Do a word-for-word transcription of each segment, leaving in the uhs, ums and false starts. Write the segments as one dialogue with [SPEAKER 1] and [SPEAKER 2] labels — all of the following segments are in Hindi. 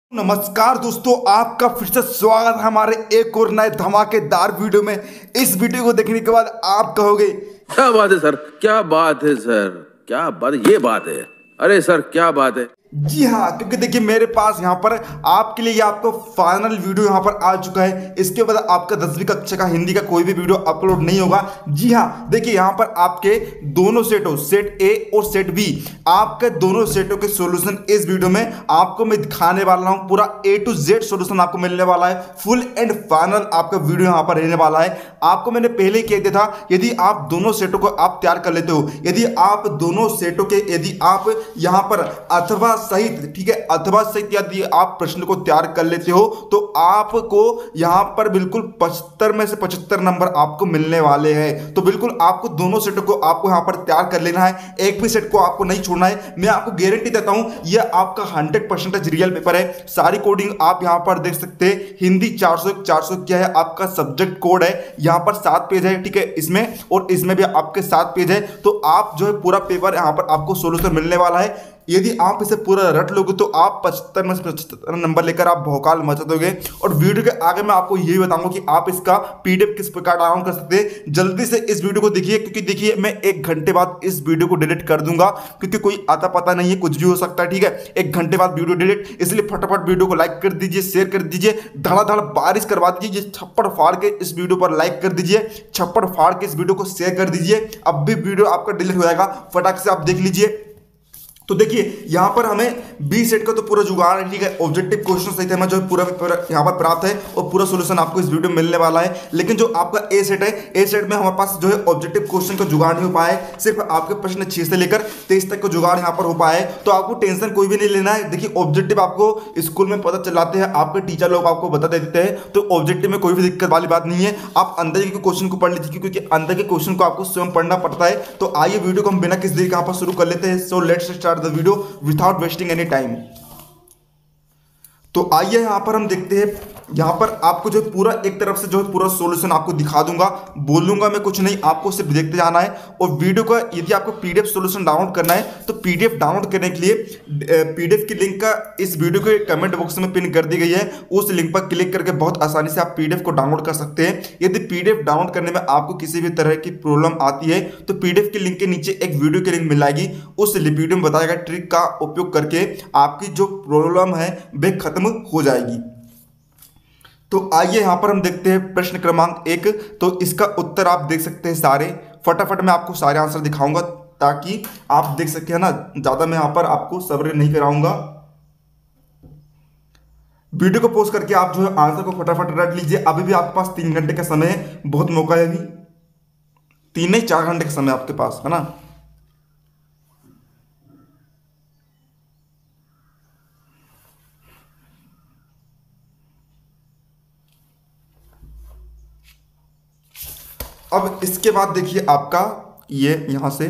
[SPEAKER 1] नमस्कार दोस्तों, आपका फिर से स्वागत है हमारे एक और नए धमाकेदार वीडियो में। इस वीडियो को देखने के बाद आप कहोगे
[SPEAKER 2] क्या बात है सर, क्या बात है सर, क्या बात है, ये बात है। अरे सर क्या बात है।
[SPEAKER 1] जी हाँ, क्योंकि देखिए मेरे पास यहाँ पर आपके लिए आपको फाइनल वीडियो यहाँ पर आ चुका है। इसके बाद आपका दसवीं कक्षा का हिंदी का कोई भी वीडियो अपलोड नहीं होगा। जी हाँ, देखिए यहाँ पर आपके दोनों सेटों सेट ए और सेट बी, आपके दोनों सेटों के सॉल्यूशन इस वीडियो में आपको मैं दिखाने वाला हूँ। पूरा ए टू जेड सॉल्यूशन आपको मिलने वाला है। फुल एंड फाइनल आपका वीडियो यहाँ पर रहने वाला है। आपको मैंने पहले ही कह दिया था, यदि आप दोनों सेटों को आप तैयार कर लेते हो, यदि आप दोनों सेटों के यदि आप यहाँ पर अथवा सहित, ठीक है, अथवा सहित यदि आप प्रश्न को तैयार कर लेते हो तो आपको यहां पर बिल्कुल पचहत्तर में से पचहत्तर नंबर आपको मिलने वाले हैं। तो बिल्कुल आपको दोनों सेटों को आपको यहां पर तैयार कर लेना है, एक भी सेट को आपको नहीं छोड़ना है। मैं आपको गारंटी देता हूं यह आपका हंड्रेड परसेंटेज रियल पेपर है। सारी कोडिंग आप यहां पर देख सकते हैं। हिंदी चार सौ चार सौ क्या है, आपका सब्जेक्ट कोड है, यहां पर सात पेज है, ठीक है, इसमें और इसमें भी आपके सात पेज है। तो आप जो है पूरा पेपर यहां पर आपको सोल्यूशन मिलने वाला है। यदि आप इसे पूरा रट लोगे तो आप पचहत्तर में से पचहत्तर नंबर लेकर आप भौकाल मचा दोगे। और वीडियो के आगे मैं आपको यही बताऊंगा कि आप इसका पीडीएफ किस प्रकार डाउनलोड कर सकते हैं। जल्दी से इस वीडियो को देखिए, क्योंकि देखिए मैं एक घंटे बाद इस वीडियो को डिलीट कर दूंगा, क्योंकि कोई आता पता नहीं है, कुछ भी हो सकता है, ठीक है। एक घंटे बाद वीडियो डिलीट, इसलिए फटाफट वीडियो को लाइक कर दीजिए, शेयर कर दीजिए, धड़ाधड़ बारिश करवा दीजिए, छप्पड़ फाड़ के इस वीडियो पर लाइक कर दीजिए, छप्पड़ फाड़ के इस वीडियो को शेयर कर दीजिए। अब भी वीडियो आपका डिलीट हो जाएगा, फटाक से आप देख लीजिए। तो देखिए यहां पर हमें बी सेट का तो पूरा जुगाड़ है, ठीक है। ऑब्जेक्टिव क्वेश्चन सहित हमें जो है पूरा यहां पर प्राप्त है और पूरा सॉल्यूशन आपको इस वीडियो में मिलने वाला है। लेकिन जो आपका ए सेट है, ए सेट में हमारे पास जो है ऑब्जेक्टिव क्वेश्चन का जुगाड़ नहीं हो पाया है। सिर्फ आपके प्रश्न छह से लेकर तेईस तक का जुगाड़ यहां पर हो पाया है। तो आपको टेंशन कोई भी नहीं लेना है। देखिए ऑब्जेक्टिव आपको स्कूल में पता चलाते हैं, आपके टीचर लोग आपको बता देते हैं, तो ऑब्जेक्टिव में कोई भी दिक्कत वाली बात नहीं है। आप अंदर के क्वेश्चन को पढ़ लीजिए, क्योंकि अंदर के क्वेश्चन को आपको स्वयं पढ़ना पड़ता है। तो आइए वीडियो को हम बिना किसी देरी के यहाँ पर शुरू कर लेते हैं। So let's start the video without wasting any time. तो आइए यहां पर हम देखते हैं, यहां पर आपको जो पूरा एक तरफ से जो है पूरा सॉल्यूशन आपको दिखा दूंगा, बोलूंगा मैं कुछ नहीं, आपको सिर्फ देखते जाना है। और वीडियो का यदि आपको पीडीएफ सॉल्यूशन डाउनलोड करना है तो पीडीएफ डाउनलोड करने के लिए पीडीएफ की लिंक का इस वीडियो के कमेंट बॉक्स में पिन कर दी गई है। उस लिंक पर क्लिक करके बहुत आसानी से आप पीडीएफ को डाउनलोड कर सकते हैं। यदि पीडीएफ डाउनलोड करने में आपको किसी भी तरह की प्रॉब्लम आती है तो पीडीएफ की लिंक के नीचे एक वीडियो की लिंक मिल जाएगी। उस वीडियो में बताया गया ट्रिक का उपयोग करके आपकी जो प्रॉब्लम है वह खत्म हो जाएगी। तो आइए यहां पर हम देखते हैं प्रश्न क्रमांक एक। तो इसका उत्तर आप देख सकते हैं सारे, फटाफट मैं आपको सारे आंसर दिखाऊंगा ताकि आप देख सके, है ना। ज्यादा मैं यहां पर आपको सब्र नहीं कराऊंगा। वीडियो को पॉज करके आप जो है आंसर को फटाफट रट लीजिए। अभी भी आपके पास तीन घंटे का समय है, बहुत मौका है अभी, तीन नहीं चार घंटे का समय आपके पास, है ना। अब इसके बाद देखिए आपका ये यहां से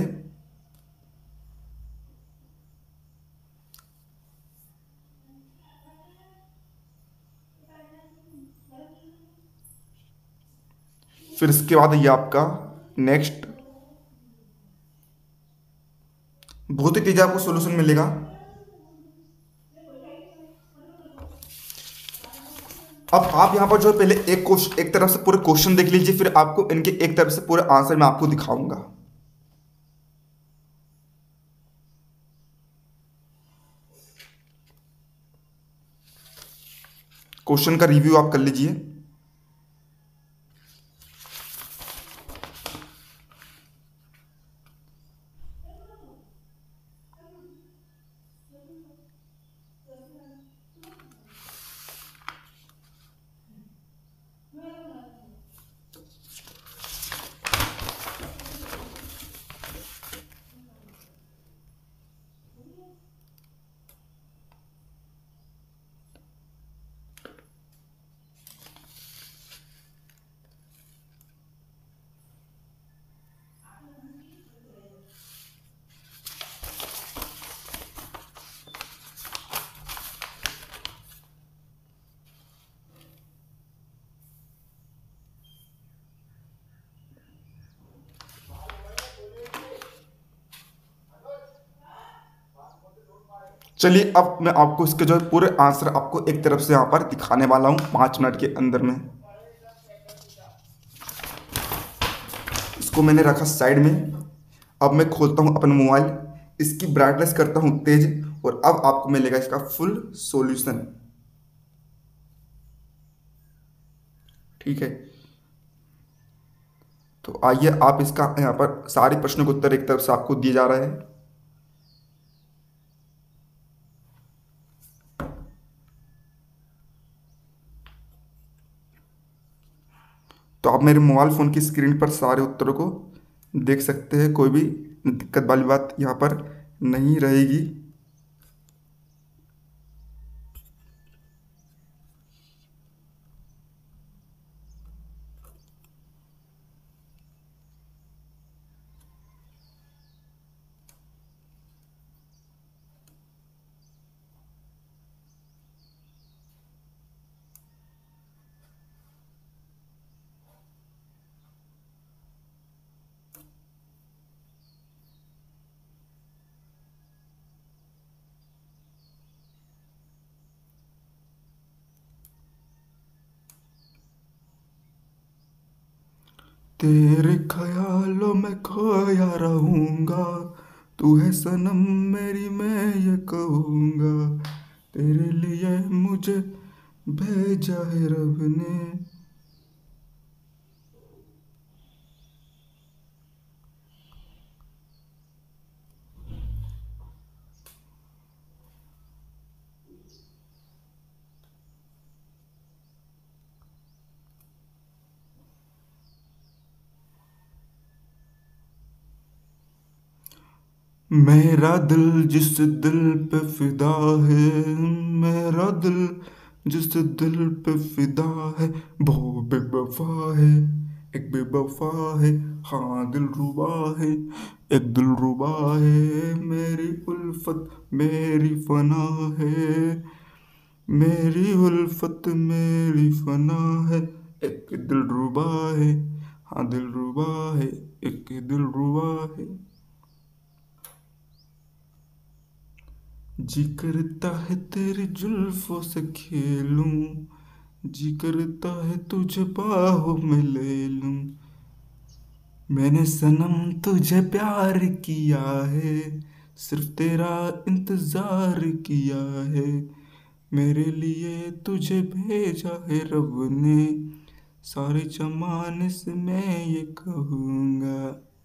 [SPEAKER 1] फिर इसके बाद ये आपका नेक्स्ट, बहुत ही तेज आपको सॉल्यूशन मिलेगा। अब आप यहां पर जो है पहले एक क्वेश्चन, एक तरफ से पूरे क्वेश्चन देख लीजिए, फिर आपको इनके एक तरफ से पूरे आंसर मैं आपको दिखाऊंगा। क्वेश्चन का रिव्यू आप कर लीजिए। चलिए अब मैं आपको इसके जो है पूरे आंसर आपको एक तरफ से यहाँ पर दिखाने वाला हूँ पाँच मिनट के अंदर में। इसको मैंने रखा साइड में। अब मैं खोलता हूँ अपना मोबाइल, इसकी ब्राइटनेस करता हूँ तेज, और अब आपको मिलेगा इसका फुल सॉल्यूशन। ठीक है, तो आइए आप इसका यहाँ पर सारे प्रश्नों के उत्तर एक तरफ से आपको दिए जा रहे हैं। तो आप मेरे मोबाइल फ़ोन की स्क्रीन पर सारे उत्तरों को देख सकते हैं, कोई भी दिक्कत वाली बात यहाँ पर नहीं रहेगी। तेरे ख्यालों में खोया रहूँगा, तू है सनम मेरी मैं ये कहूँगा, तेरे लिए मुझे भेजा है रब ने। मेरा दिल जिस दिल पे फिदा है, मेरा दिल जिस दिल पे फिदा है, वो बेवफा है, एक बेवफा है, हाँ दिल रुबा है, एक दिल रुबा है, मेरी उल्फत मेरी फना है, मेरी उल्फत मेरी फना है, एक दिल रुबा है, हाँ दिल रुबा है, एक दिल रुबा है। जी करता है तेरी जुल्फों से खेलूं, जी करता है तुझे बाहों में ले लूं, मैंने सनम तुझे प्यार किया है, सिर्फ तेरा इंतजार किया है, मेरे लिए तुझे भेजा है रब ने, सारे जमाने से मैं ये कहूँगा।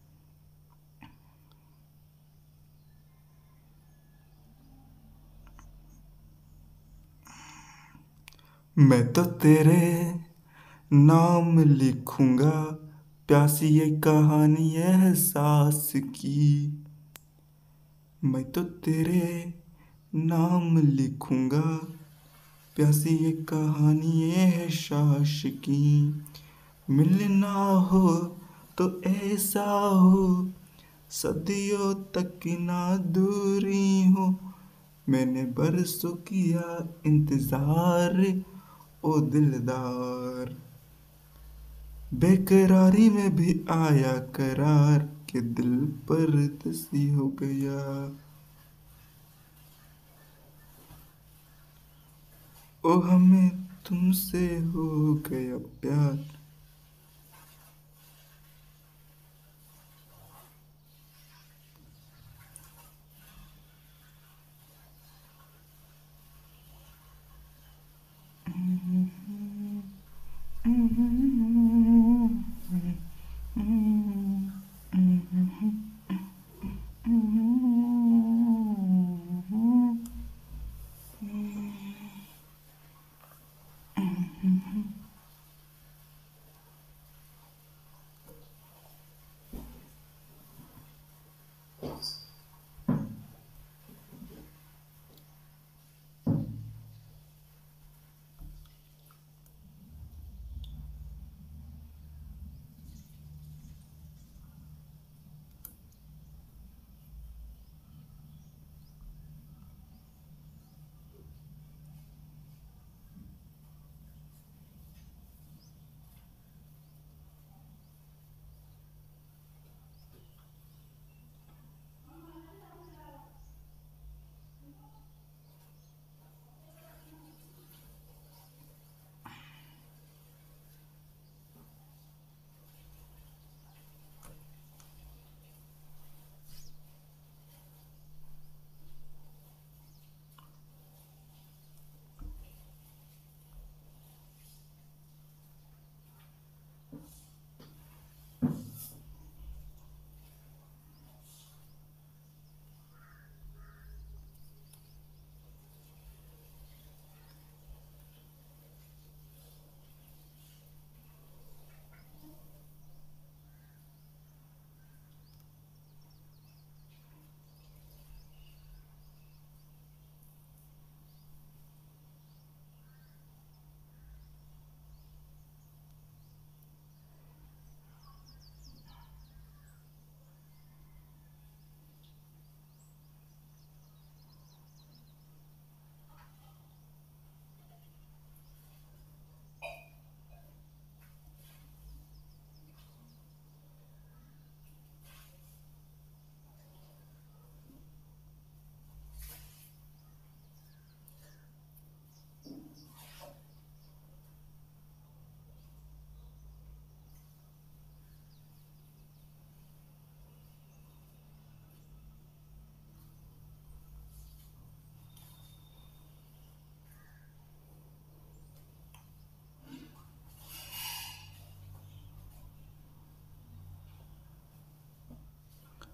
[SPEAKER 1] मैं तो तेरे नाम लिखूंगा, प्यासी ये कहानी एहसास की, मैं तो तेरे नाम लिखूंगा, प्यासी ये कहानी एहसास की, मिलना हो तो ऐसा हो, सदियों तक ना दूरी हो, मैंने बरसों किया इंतजार ओ दिलदार, बेकरारी में भी आया करार के दिल परदेसी हो गया। ओ हमें तुमसे हो गया प्यार।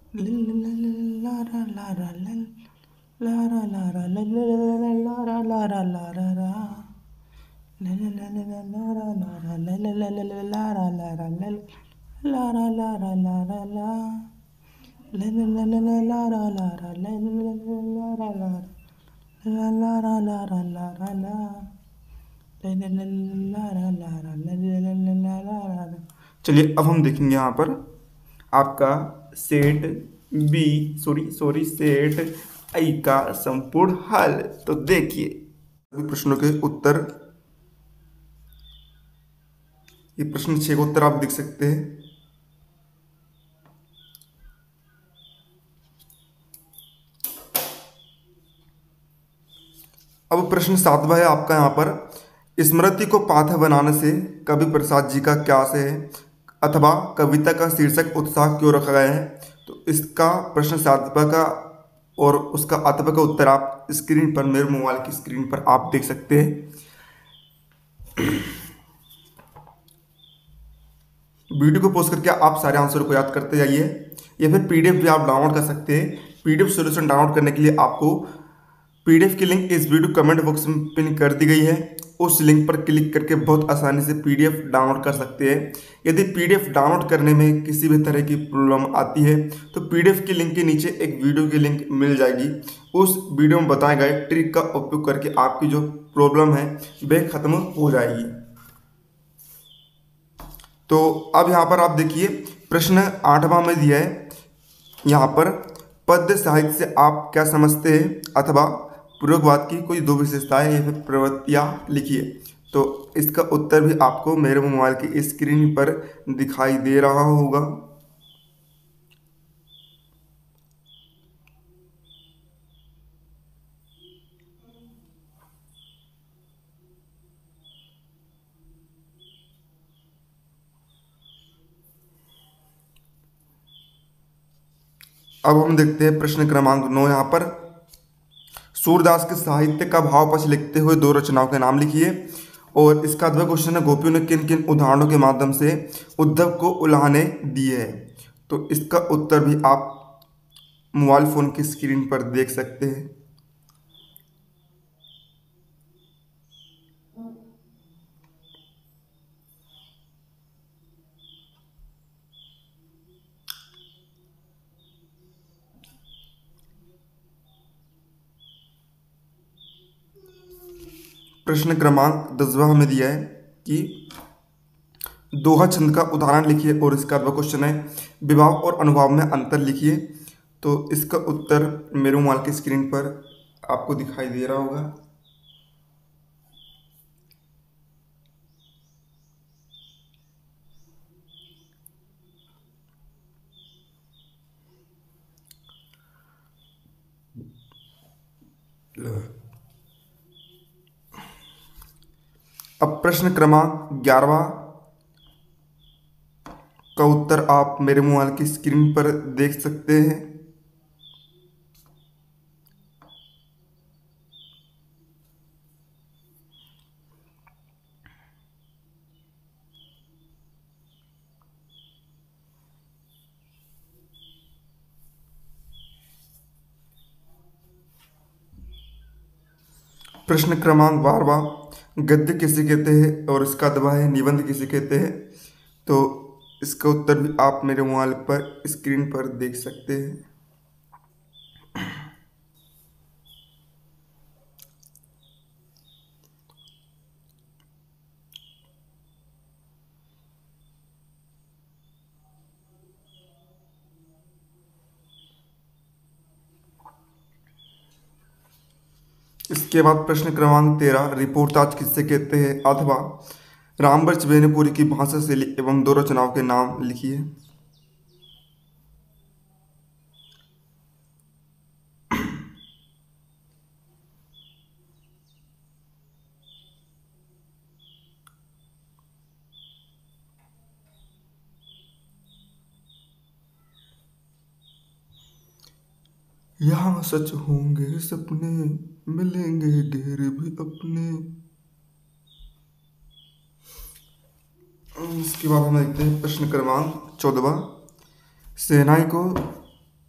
[SPEAKER 1] चलिए अब हम देखेंगे यहाँ पर आपका set B sorry sorry set I का संपूर्ण हल। तो देखिए सभी प्रश्नों के उत्तर, ये प्रश्न छह का उत्तर आप देख सकते हैं। अब प्रश्न सातवां है आपका यहाँ पर, स्मृति को पाथा बनाने से कवि प्रसाद जी का क्या आशय है, अथवा कविता का शीर्षक उत्साह क्यों रखा गया है। तो इसका प्रश्न सातवां का और उसका अथवा का उत्तर आप स्क्रीन पर, मेरे मोबाइल की स्क्रीन पर आप देख सकते हैं। वीडियो को पॉज करके आप सारे आंसर को याद करते जाइए, या फिर पीडीएफ भी आप डाउनलोड कर सकते हैं। पीडीएफ सॉल्यूशन डाउनलोड करने के लिए आपको पीडीएफ की लिंक इस वीडियो कमेंट बॉक्स में पिन कर दी गई है, उस लिंक पर क्लिक करके बहुत आसानी से पीडीएफ डाउनलोड कर सकते हैं। यदि पीडीएफ डाउनलोड करने में किसी भी तरह की प्रॉब्लम आती है तो पीडीएफ की लिंक के नीचे एक वीडियो की लिंक मिल जाएगी, उस वीडियो में बताए गए ट्रिक का उपयोग करके आपकी जो प्रॉब्लम है वह खत्म हो जाएगी। तो अब यहाँ पर आप देखिए प्रश्न आठवां में दिया है, यहाँ पर पद्य साहित्य से आप क्या समझते हैं, अथवा पूर्ववाद की कोई दो विशेषताएं या फिर प्रवृत्तियां लिखिए। तो इसका उत्तर भी आपको मेरे मोबाइल की स्क्रीन पर दिखाई दे रहा होगा। अब हम देखते हैं प्रश्न क्रमांक नौ। यहाँ पर सूरदास के साहित्य का भाव पक्ष लिखते हुए दो रचनाओं के नाम लिखिए। और इसका अगला क्वेश्चन है, गोपियों ने किन किन उदाहरणों के माध्यम से उद्धव को उल्हाने दी है। तो इसका उत्तर भी आप मोबाइल फोन की स्क्रीन पर देख सकते हैं। प्रश्न क्रमांक दसवां हमें दिया है कि दोहा छंद का उदाहरण लिखिए, और इसका अगला क्वेश्चन है विभाव और अनुभाव में अंतर लिखिए। तो इसका उत्तर मेरे मोबाइल की स्क्रीन पर आपको दिखाई दे रहा होगा। अब प्रश्न क्रमांक ग्यारहवां का उत्तर आप मेरे मोबाइल की स्क्रीन पर देख सकते हैं। प्रश्न क्रमांक बारहवां, गद्य किसे कहते हैं और इसका अथवा है निबंध किसे कहते हैं। तो इसका उत्तर भी आप मेरे मोबाइल पर स्क्रीन पर देख सकते हैं। इसके बाद प्रश्न क्रमांक तेरह, रिपोर्टाज किससे कहते हैं, अथवा रामवृक्ष बेनीपुरी की भाषा शैली एवं दो रचनाओं के नाम लिखिए। यहाँ सच होंगे सपने, मिलेंगे घेर भी अपने। इसके बाद हम देखते हैं प्रश्न क्रमांक चौदहवां, सेनाई को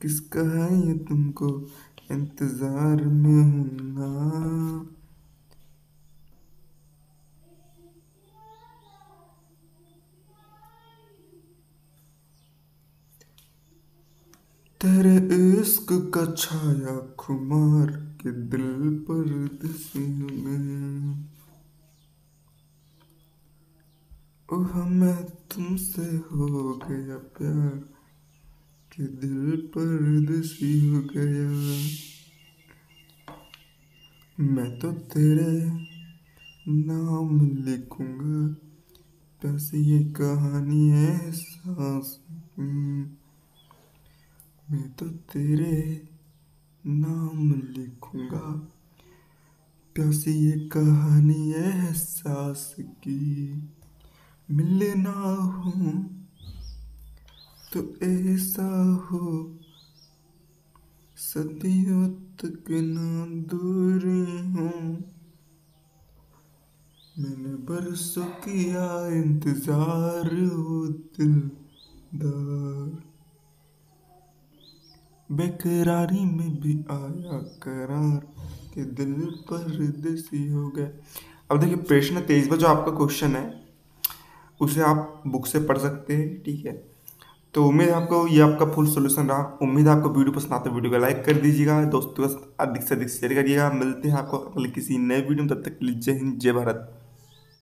[SPEAKER 1] किसका है ये तुमको इंतजार में हूं ना। तेरे इश्क का छाया खुमार के दिल पर दिसी में। ओ हमें तुमसे हो गया प्यार के दिल पर दिसी हो गया। मैं तो तेरे नाम लिखूंगा बस ये कहानी है सांस की। मैं तो तेरे नाम लिखूंगा प्यासी ये कहानी है एहसास की। मिलना हो तो ऐसा हो सदियों तक ना दूरी हो। मैंने बरसों किया इंतजार हो दिलदार। बेकरारी में भी आया करार के दिल परदेसी हो गए। अब देखिए प्रश्न तेईस में जो आपका क्वेश्चन है उसे आप बुक से पढ़ सकते हैं, ठीक है। तो उम्मीद है आपको ये आपका फुल सोल्यूशन रहा। उम्मीद है आपको वीडियो पसंद आता है, वीडियो को लाइक कर दीजिएगा, दोस्तों के साथ अधिक से अधिक शेयर करिएगा। मिलते हैं आपको अगले किसी नए वीडियो में, तब तक के लिए जय हिंद जय भारत।